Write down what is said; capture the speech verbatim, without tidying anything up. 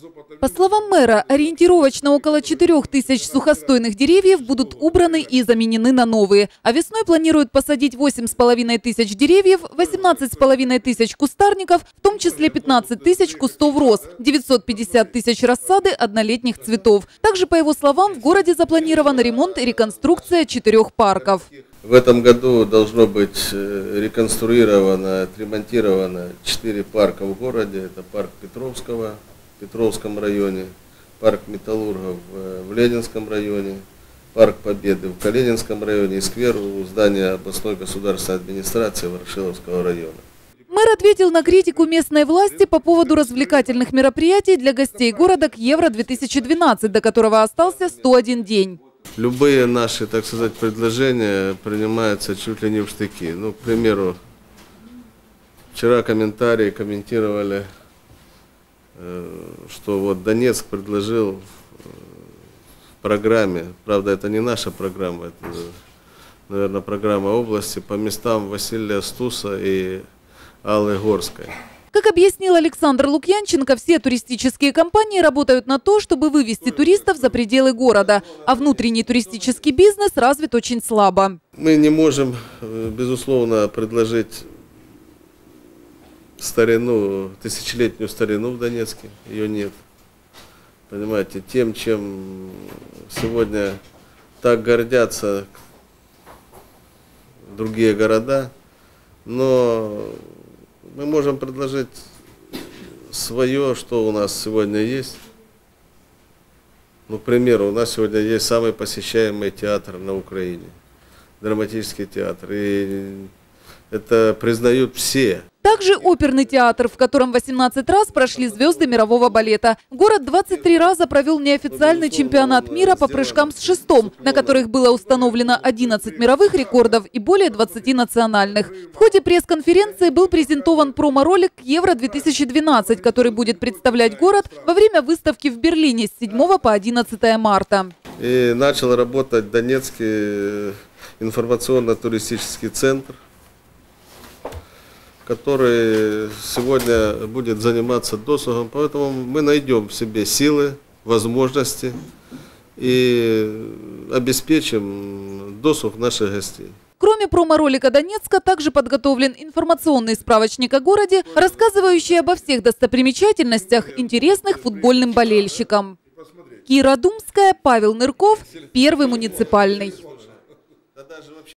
По словам мэра, ориентировочно около четырёх тысяч сухостойных деревьев будут убраны и заменены на новые. А весной планируют посадить восемь с половиной тысяч деревьев, восемнадцать с половиной тысяч кустарников, в том числе пятнадцать тысяч кустов роз, девятьсот пятьдесят тысяч рассады однолетних цветов. Также, по его словам, в городе запланирован ремонт и реконструкция четырех парков. В этом году должно быть реконструировано, отремонтировано четыре парка в городе. Это парк Петровского в Петровском районе, парк Металлургов в Ленинском районе, парк Победы в Калининском районе и сквер у здания областной государственной администрации Ворошиловского района. Мэр ответил на критику местной власти по поводу развлекательных мероприятий для гостей города к Евро две тысячи двенадцать, до которого остался сто один день. Любые наши, так сказать, предложения принимаются чуть ли не в штыки. Ну, к примеру, вчера комментарии комментировали, что вот Донецк предложил в программе, правда, это не наша программа, это, наверное, программа области, по местам Василия Стуса и Аллы Горской. Как объяснил Александр Лукьянченко, все туристические компании работают на то, чтобы вывести туристов за пределы города, а внутренний туристический бизнес развит очень слабо. Мы не можем, безусловно, предложить старину, тысячелетнюю старину в Донецке, ее нет. Понимаете, тем, чем сегодня так гордятся другие города, но мы можем предложить свое, что у нас сегодня есть. Ну, к примеру, у нас сегодня есть самый посещаемый театр на Украине, драматический театр, и это признают все. Также оперный театр, в котором восемнадцать раз прошли звезды мирового балета. Город двадцать три раза провел неофициальный чемпионат мира по прыжкам с шестом, на которых было установлено одиннадцать мировых рекордов и более двадцати национальных. В ходе пресс-конференции был презентован промо-ролик к Евро две тысячи двенадцать, который будет представлять город во время выставки в Берлине с седьмого по одиннадцатое марта. И начал работать Донецкий информационно-туристический центр, который сегодня будет заниматься досугом. Поэтому мы найдем в себе силы, возможности и обеспечим досуг наших гостей. Кроме промо-ролика Донецка, также подготовлен информационный справочник о городе, рассказывающий обо всех достопримечательностях, интересных футбольным болельщикам. Кира Думская, Павел Нырков, Первый муниципальный.